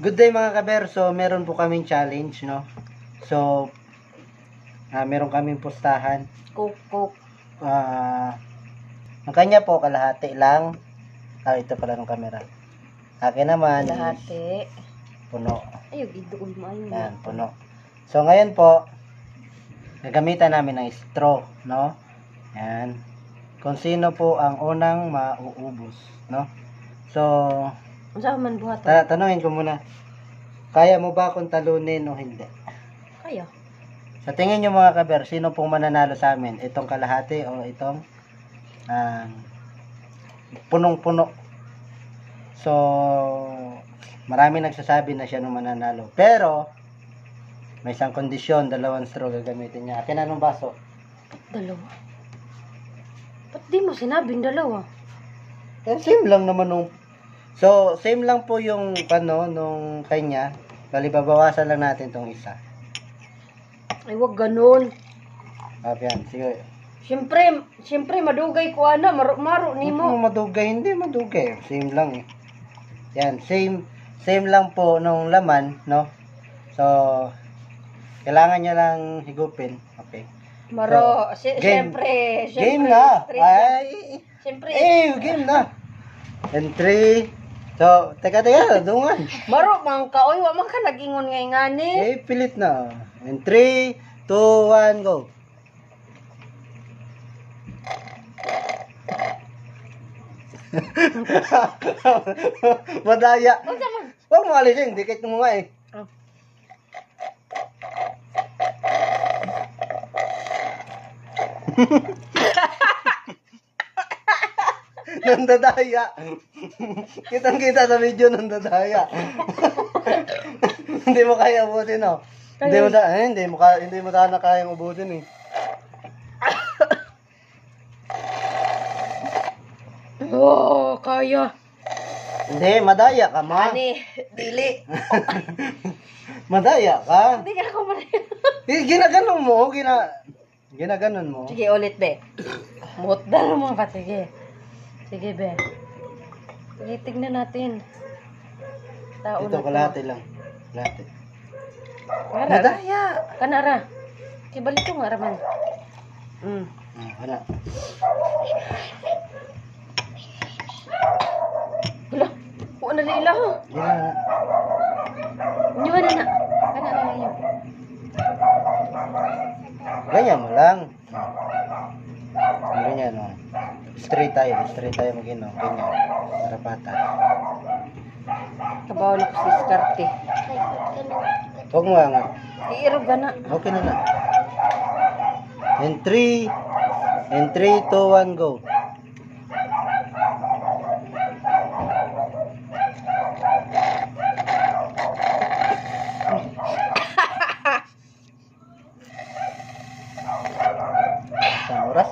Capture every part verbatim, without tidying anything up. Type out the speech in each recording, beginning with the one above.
Good day mga kaber. So, meron po kaming challenge, no? So, uh, meron kaming pustahan. Cook, cook. Ah, uh, ang kanya po, kalahati lang. Ah, ito pala ng camera. Akin naman Kalahati. Puno. Ayun, idool mo. Ayun. Yan, puno. So, ngayon po, gagamitan namin ng straw, no? Yan. Kung sino po ang unang mauubos, no? So, Saan man buhat? ta tanungin ko muna. Kaya mo ba akong talunin o hindi? Kaya. Sa tingin nyo mga kaber, sino pong mananalo sa amin? Itong kalahati o itong uh, punong-puno? So, marami nagsasabi na siya nung mananalo. Pero, may isang kondisyon, dalawang straw gagamitin niya. Akin anong baso? Dalawa. Ba't di mo sinabing dalawa? Eh, same lang naman nung... So, same lang po yung ano, nung kanya. Bali, babawasan lang natin tong isa. Ay, wag ganun. Okay, yan. Sige. Siyempre, siyempre, madugay ko ana, maro-maro ni Hindi mo. mo madugay, hindi madugay. Same lang eh. Yan, same, same lang po nung laman, no? So, kailangan niya lang higupin. Okay. Maro, So, si- game. siyempre, siyempre. Game na! straight Ay! Siyempre, Eh, game na! And three. So, teka, teka, dungan. maro, mang kaoy, wa man ka nag-ingon ngay ngani. Eh, pilit na. And three, two, one, go. Madaya. Unsa man? Huwag mo alisin, dikit mo nga eh. Oh. Nandadaya. Kitang-kita sa video nandadaya. Hindi mo kaya ubusin, no? Hindi mo da, eh, hindi mo ka, hindi mo sana kayang ubusin eh. Oh, kaya. Hindi, madaya ka, ma. Ani, dili. Madaya ka. Hindi ka ako man. Eh, ginaganon mo, gina ginaganon mo. Sige, ulit, be. Mutdal mo ka, sige. Sige, be. Sige, tignan natin. Tao Ito, na kalahati lang. Kalahati. Kanara. Madaya. Kanara. Kibalik ko nga raman. Mm. Ah, wala. Hala, huwag na lila ho. Gina. Inyuhan na na. Kana na lang yun. Ganyan mo lang. Ganyan, no. Straight tayo, straight tayo mag-ino. Ganyan. Para patas. Kabaw na ko si Skarte. Huwag mo angat. Iirog ka na. Okay na na. And three, and three, two, one, go. Isang oras.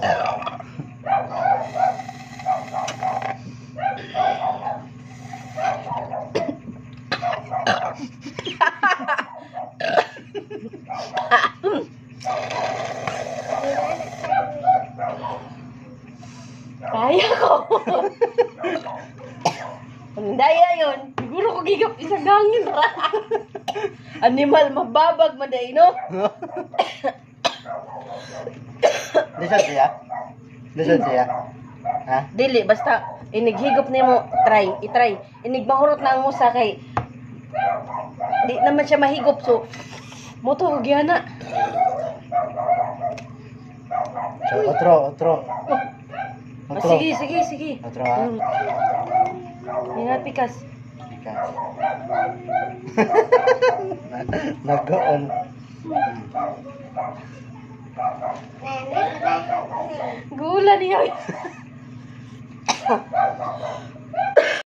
Kaya ko. Ang daya yun. Siguro ko gigap isang gangin ra. Animal, mababag maday, no? Lisod siya? Lisod siya? Ha? Dili, basta inighigop nimo, try, i-try. Inig mahurot na ang musa kay di naman siya mahigop, so moto gyana. So, otro, otro. Ah, Otro. sige, sige, sige. Otro, ha? Mm. Ingat pikas. Bigas. Nag-on. Gula niya.